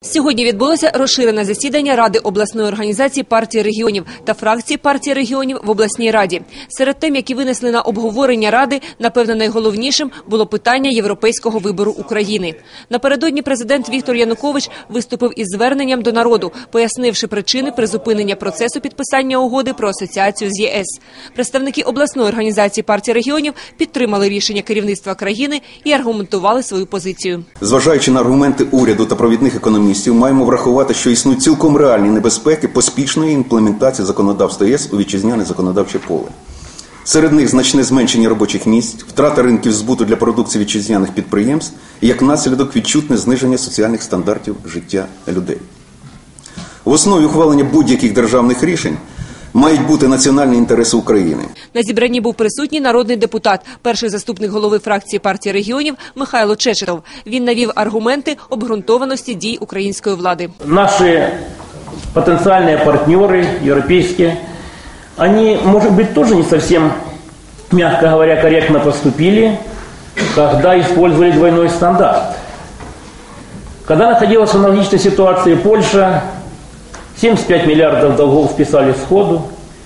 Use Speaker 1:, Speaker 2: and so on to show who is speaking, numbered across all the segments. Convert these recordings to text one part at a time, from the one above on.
Speaker 1: Сьогодні відбулося розширене засідання Ради обласної організації партії регіонів та фракції партії регіонів в обласній раді. Серед тем, які винесли на обговорення Ради, напевно, найголовнішим було питання європейського вибору України. Напередодні президент Віктор Янукович виступив із зверненням до народу, пояснивши причини призупинення процесу підписання угоди про асоціацію з ЄС. Представники обласної організації партії регіонів підтримали рішення керівництва країни і аргументували свою позицію.
Speaker 2: Зважаючи на аргументи уряду та провідних економістів, маємо врахувати, що існують цілком реальні небезпеки поспішної імплементації законодавства ЄС у вітчизняне законодавче поле. Серед них значне зменшення робочих місць, втрата ринків збуту для продукції вітчизняних підприємств і, як наслідок, відчутне зниження соціальних стандартів життя людей. В основі ухвалення будь-яких державних рішень мають бути національні інтереси України.
Speaker 1: На зібранні був присутній народний депутат, перший заступник голови фракції партії регіонів Михайло Чечетов. Він навів аргументи обґрунтованості дій української влади.
Speaker 3: Наші потенціальні партнери європейські, вони, може бути, теж не зовсім, м'яко говоря, коректно поступили, коли использовали двойной стандарт. Когда находилась в аналогичной ситуации Польша, 75 миллиардов долгов списали сходу,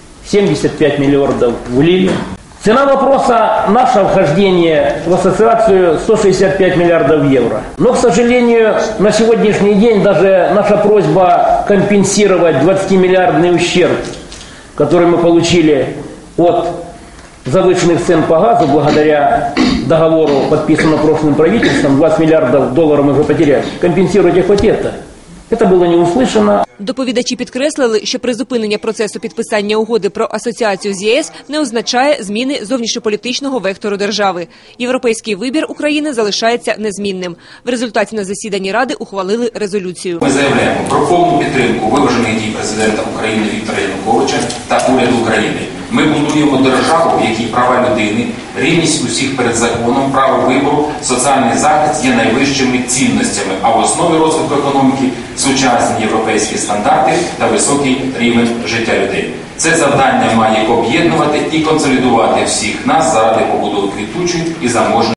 Speaker 3: 75 миллиардов влили. Цена вопроса – наше вхождение в ассоциацию 165 миллиардов евро. Но, к сожалению, на сегодняшний день даже наша просьба компенсировать 20-миллиардный ущерб, который мы получили от завышенных цен по газу благодаря договору, подписанному прошлым правительством, 20 миллиардов долларов мы уже потеряли. Компенсируйте хоть это. Це було не услышано.
Speaker 1: Доповідачі підкреслили, що призупинення процесу підписання угоди про асоціацію з ЄС не означає зміни зовнішньополітичного вектору держави. Європейський вибір України залишається незмінним. В результаті на засіданні Ради ухвалили резолюцію.
Speaker 4: Ми заявляємо про повну підтримку виважених дій президента України Віктора Януковича та уряду України. Ми будуємо державу, в якій права людини, рівність усіх перед законом, право вибору, соціальний захист є найвищими цінностями, а в основі розвитку економіки – сучасні європейські стандарти та високий рівень життя людей. Це завдання має об'єднувати і консолідувати всіх нас заради побудови квітучої і заможної